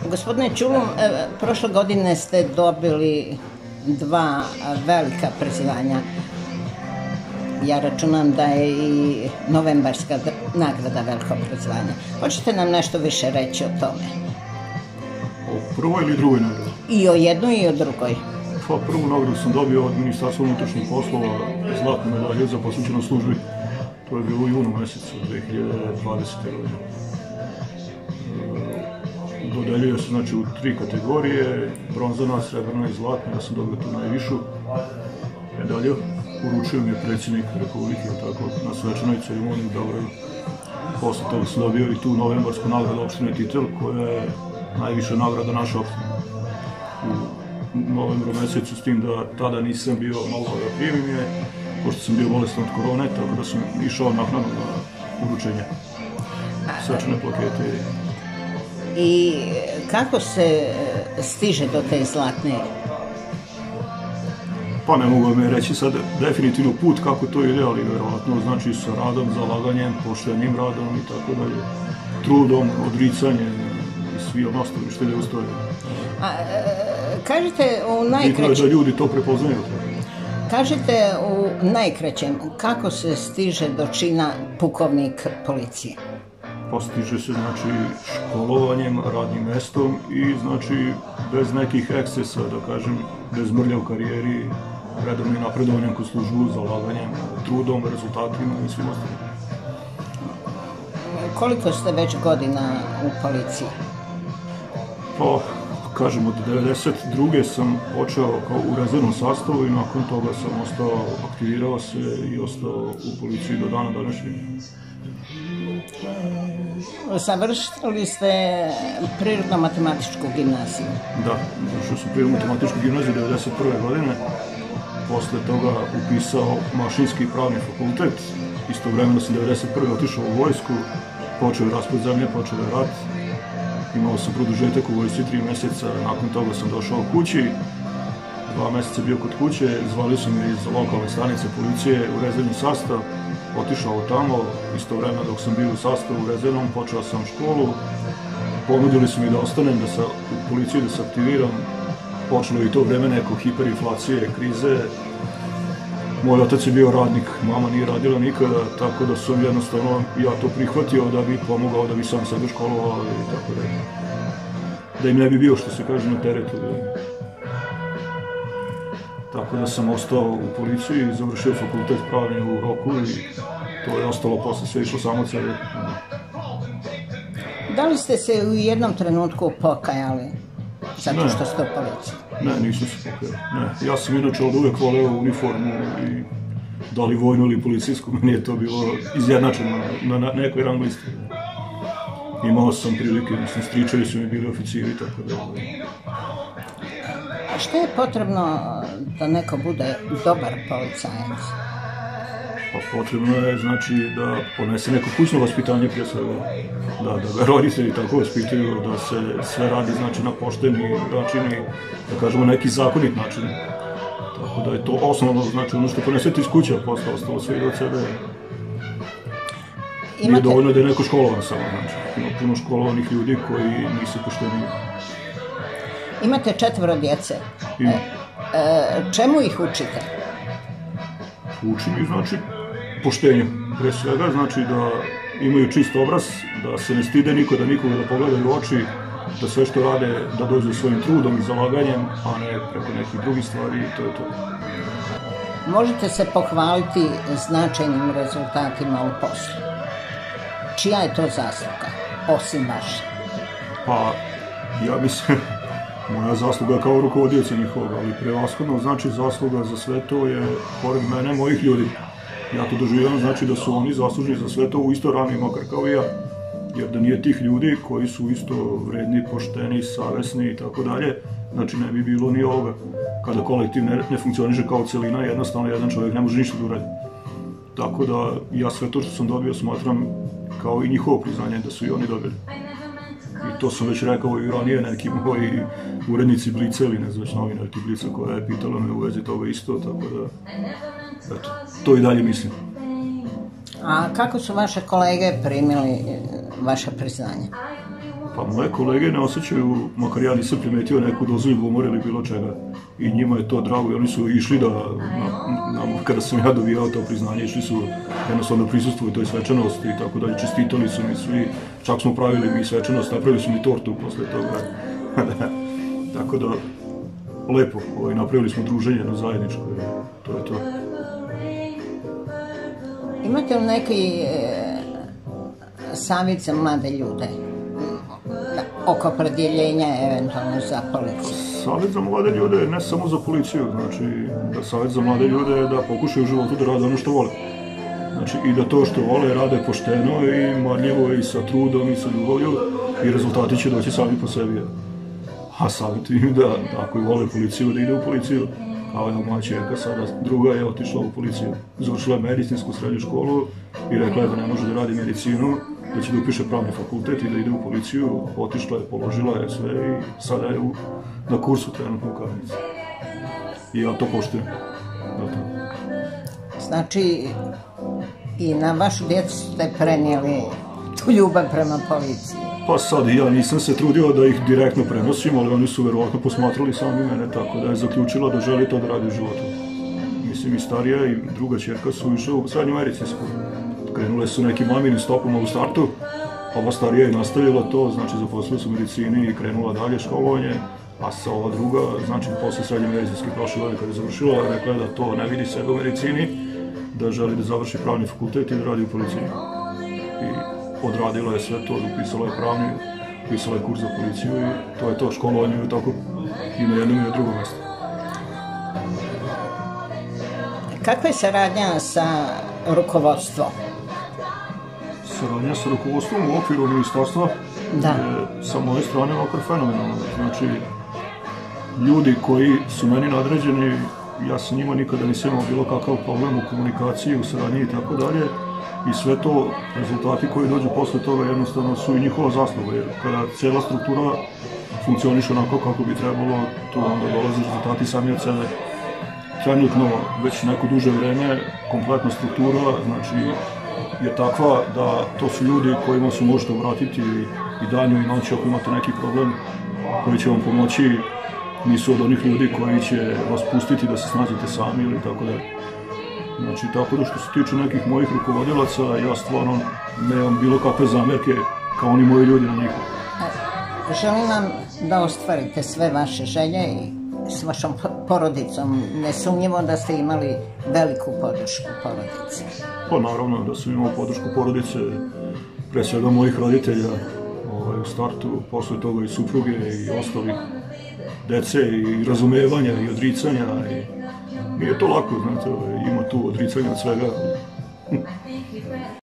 Gospodine Ćulum, prošle godine ste dobili 2 velika priznanja. Ja računam da je i novembarska nagrada veliko priznanje. Hoćete nam nešto više reći o tome? O prvoj ili drugoj nagradi? I o jednoj i o drugoj. Pa prvu nagradu sam dobio od Ministarstva unutrašnjih poslova, zlatnu medalju za posvećenost službi. To je bilo u junu mesecu 2020. godine. Dodeljuje se znači u 3 kategorije, bronzana, srebrna i zlatna. Ja sam dobio tu najvišu medalju. Uručio mi je predsjednik Republike, tako, na svečanoj ceremoniji u Beogradu. Posle toga sam dobio i tu novembarsku nagradu opštine Titel, koja je najviša nagrada naše opštine. U novembru mesecu, s tim da tada nisam bio mogao da primim je, pošto sam bio bolestan od korone, tako da sam išao naknadno na uručenje svečane plakete. I kako se stiže do te zlatne? Pa ne mogu vam reći sad definitivno put kako to ide, ali verovatno znači sa radom, zalaganjem, poštenim radom i tako dalje, trudom, odricanjem i svi ostali što je ustoje. Kažete u najkraćem... Bitno je da ljudi to prepoznaju. Kažete u najkraćem, kako se stiže do čina pukovnik policije? Postiže se znači školovanjem, radnim mestom i znači bez nekih ekscesa, da kažem, bez mrlja u karijeri, redovnim napredovanjem kroz službu, zalaganjem, trudom, rezultatima i svim ostalim. Koliko ste već godina u policiji? Pa, kažem, od 1992. sam počeo kao u rezervnom sastavu i nakon toga sam ostao, aktivirao se i ostao u policiji do dana današnjeg. Završili ste prirodno-matematičku gimnaziju. Da, završio sam prirodno-matematičku gimnaziju 1991. godine. Posle toga upisao mašinski i pravni fakultet. Istovremeno sam 1991. otišao u vojsku, počeo je raspad zemlje, počeo je rat. Imao sam produžetak u vojsci 3 meseca, nakon toga sam došao kući. 2 meseca bio kod kuće, zvali su me iz lokalne stanice policije u rezervni sastav. Otišao tamo, istovremeno dok sam bio u sastavu rezervnom, počeo sam školu. Ponudili su mi da ostanem u policiji, da se aktiviram. Počelo je i to vreme neko hiperinflacije, krize. Moj otac je bio radnik, mama nije radila nikada, tako da sam jednostavno ja to prihvatio da bi pomogao, da bi sam sebe školovao i tako da im ne bi bio, što se kaže, na teretu. Tako da sam ostao u policiji i završio fakultet pravni u roku i to je ostalo, posle sve išlo samo od sebe. Da li ste se u jednom trenutku pokajali zato što ste u policiji? Ne, nisam se pokajao. Ne. Ja sam inače od uvek voleo uniformu i da li vojnu ili policijsku, meni je to bilo izjednačeno na nekoj rang listi. Imao sam prilike, mislim, stričevi su mi bili oficiri, tako da... A što je potrebno da neko bude dobar policajac? Pa potrebno je, znači, da ponese neko kućno vaspitanje prije svega. Da ga roditelji tako vaspitaju, da se sve radi, znači, na pošteni način i, da kažemo, neki zakonit način. Tako da je to osnovno, znači, ono što ponesete iz kuća, posle ostalo sve ide od sebe. Nije dovoljno da je neko školovan samo, znači. Ima puno školovanih ljudi koji nisu pošteni. Imate 4 djece. Čemu ih učite? Učim ih, znači, poštenju. Pre svega, znači da imaju čist obraz, da se ne stide niko, da nikoga da pogledaju u oči, da sve što rade, da dođu svojim trudom i zalaganjem, a ne preko nekih drugih stvari i to je to. Možete se pohvaliti značajnim rezultatima u poslu. Čija je to zasluga, osim vaše? Pa, ja mislim... Moja zasluga kao rukovodioca njihovog, ali prevashodno znači zasluga za sve to je, pored mene, mojih ljudi. Ja to doživljam, znači da su oni zaslužni za sve to u isto rami, makar kao i ja. Jer da nije tih ljudi koji su isto vredni, pošteni, savesni i tako dalje, znači ne bi bilo ni ovoga. Kada kolektiv ne funkcioniše kao celina, jednostavno jedan čovjek ne može ništa da uradi. Tako da ja sve to što sam dobio smatram kao i njihovo priznanje da su i oni dobili. I to sam već rekao i ranije, neki moji urednici Blica ili ne znam već novinarki Blica koja je pitala me u vezi toga isto, tako da, eto, to i dalje mislim. A kako su vaše kolege primili vaše priznanje? Pa moje kolege ne osjećaju, makar ja nisam primetio neku dozu ljubomore ili bilo čega. I njima je to drago i oni su išli da, kada sam ja dobijao to priznanje, išli su jednostavno prisustvuju toj svečanosti i tako dalje, čestitali su mi svi, čak smo pravili mi svečanost, napravili su mi tortu posle toga. Tako da, lepo, napravili smo druženje jedno zajedničko, to je to. Imate li neki savjet za mlade ljude oko opredjeljenja eventualno za policiju? Savjet za mlade ljude je ne samo za policiju, znači da savjet za mlade ljude je da pokušaju u životu da rade ono što vole. Znači i da to što vole rade pošteno i marljivo i sa trudom i sa ljubavlju i rezultati će doći sami po sebi. A savjetujem da ako vole policiju da ide u policiju. Kao je moja čerka sada, druga je otišla u policiju. Završila je medicinsku srednju školu i rekla je da ne može da radi medicinu, da će da upiše pravni fakultet i da ide u policiju. Otišla je, položila je sve i sada je na kursu trenutno u Kamenici. I ja to poštujem. Znači, i na vašu djecu ste prenijeli tu ljubav prema policiji? Pa sad i ja nisam se trudio da ih direktno prenosim, ali oni su verovatno posmatrali sami mene, tako da je zaključila da želi to da radi u životu. Mislim, i starija i druga čerka su išle u srednju medicinsku. Krenule su nekim maminim stopama u startu, a ova starija je nastavila to, znači zaposlila su u medicini i krenula dalje školovanje, a sa ova druga, znači posle srednje medicinske prošle godine kada je završila, rekla je da to ne vidi sebe u medicini, da želi da završi pravni fakultet i da radi u policiji. Odradila je sve to, upisala je pravni, upisala je kurs za policiju i to je to, školovanje je tako i na jednom i na drugom mjestu. Kakva je saradnja sa rukovodstvom? Saradnja sa rukovodstvom u okviru ministarstva je sa moje strane ovakar fenomenalno. Znači, ljudi koji su meni nadređeni, ja sa njima nikada nisam imao bilo kakav problem u komunikaciji, u saradnji i tako dalje. I sve to, rezultati koji dođu posle toga jednostavno su i njihova zasluga, jer kada cijela struktura funkcioniše onako kako bi trebalo, tu onda dolaze rezultati sami od sebe. Trenutno, već neko duže vreme, kompletna struktura, znači, je takva da to su ljudi kojima se možete obratiti i danju i noći ako imate neki problem koji će vam pomoći, nisu od onih ljudi koji će vas pustiti da se snađete sami ili tako da. Znači, tako da što se tiče nekih mojih rukovodilaca, ja stvarno nemam bilo kakve zamjerke kao oni moji ljudi na njih. Želim vam da ostvarite sve vaše želje i s vašom porodicom. Nesumnjivo da ste imali veliku podršku porodice. Pa naravno da sam imao podršku porodice, pre svega mojih roditelja u startu, posle toga i supruge i ostalih dece i razumevanja i odricanja. Nije to lako, znate, ima tu odricanja od svega.